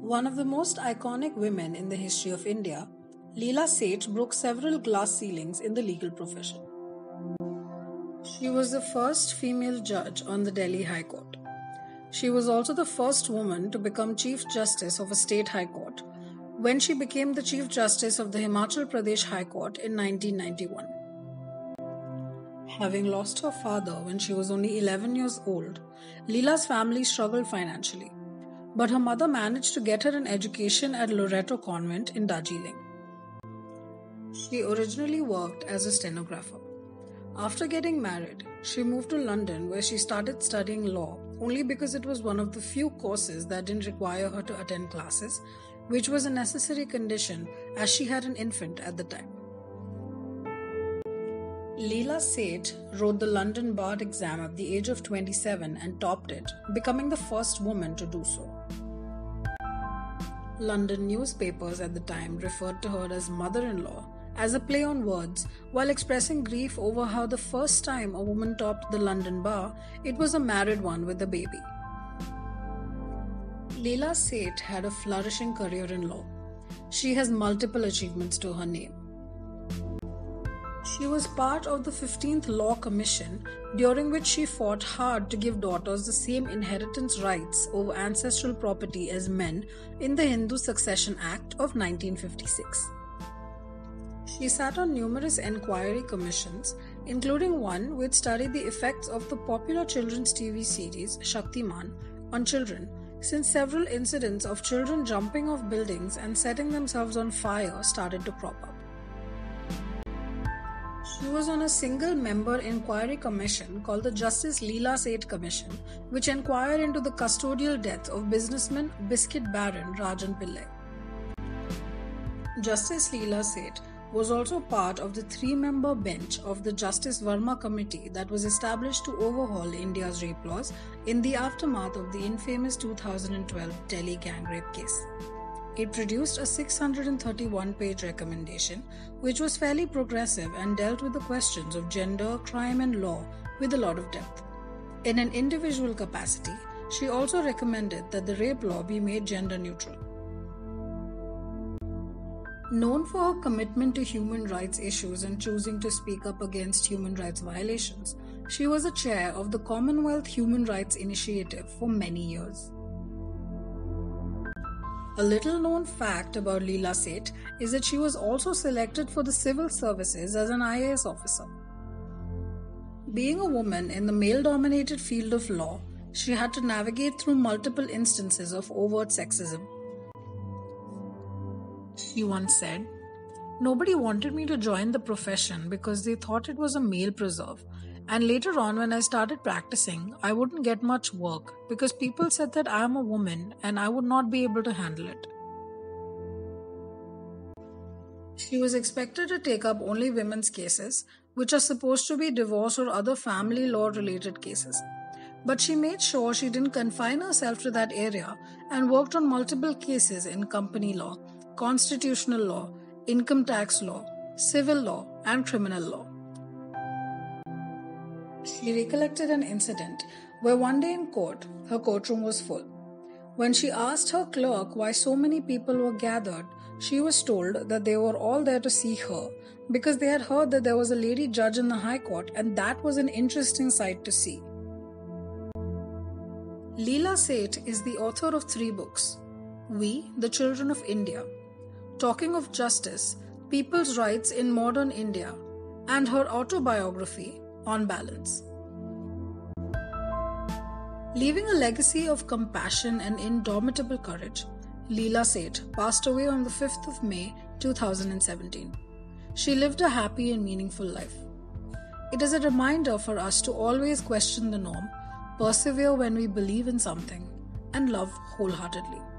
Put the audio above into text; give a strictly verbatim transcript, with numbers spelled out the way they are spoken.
One of the most iconic women in the history of India, Leila Seth broke several glass ceilings in the legal profession. She was the first female judge on the Delhi High Court. She was also the first woman to become Chief Justice of a state high court when she became the Chief Justice of the Himachal Pradesh High Court in nineteen ninety-one. Having lost her father when she was only eleven years old, Leila's family struggled financially, but her mother managed to get her an education at Loreto Convent in Darjeeling. She originally worked as a stenographer. After getting married, she moved to London where she started studying law only because it was one of the few courses that didn't require her to attend classes, which was a necessary condition as she had an infant at the time. Leila Seth wrote the London Bar exam at the age of twenty-seven and topped it, becoming the first woman to do so. London newspapers at the time referred to her as mother-in-law as a play on words, while expressing grief over how the first time a woman topped the London Bar, it was a married one with a baby. Leila Seth had a flourishing career in law. She has multiple achievements to her name. She was part of the fifteenth Law Commission, during which she fought hard to give daughters the same inheritance rights over ancestral property as men in the Hindu Succession Act of nineteen fifty-six. She sat on numerous inquiry commissions, including one which studied the effects of the popular children's T V series Shaktiman on children, since several incidents of children jumping off buildings and setting themselves on fire started to crop up. She was on a single-member inquiry commission called the Justice Leila Seth Commission, which inquired into the custodial death of businessman Biscuit Baron Rajan Pillai. Justice Leila Seth was also part of the three-member bench of the Justice Verma Committee that was established to overhaul India's rape laws in the aftermath of the infamous two thousand twelve Delhi gang rape case. It produced a six hundred thirty-one page recommendation, which was fairly progressive and dealt with the questions of gender, crime and law with a lot of depth. In an individual capacity, she also recommended that the rape law be made gender neutral. Known for her commitment to human rights issues and choosing to speak up against human rights violations, she was a chair of the Commonwealth Human Rights Initiative for many years. A little-known fact about Leila Seth is that she was also selected for the civil services as an I A S officer. Being a woman in the male-dominated field of law, she had to navigate through multiple instances of overt sexism. She once said, "Nobody wanted me to join the profession because they thought it was a male preserve, and later on when I started practicing, I wouldn't get much work because people said that I am a woman and I would not be able to handle it." She was expected to take up only women's cases, which are supposed to be divorce or other family law related cases. But she made sure she didn't confine herself to that area and worked on multiple cases in company law, constitutional law, income tax law, civil law, and criminal law. She recollected an incident where one day in court, her courtroom was full. When she asked her clerk why so many people were gathered, she was told that they were all there to see her because they had heard that there was a lady judge in the High Court and that was an interesting sight to see. Leila Seth is the author of three books: We, the Children of India, Talking of Justice, People's Rights in Modern India, and her autobiography, On Balance. Leaving a legacy of compassion and indomitable courage, Leila Seth passed away on the fifth of May two thousand seventeen. She lived a happy and meaningful life. It is a reminder for us to always question the norm, persevere when we believe in something, and love wholeheartedly.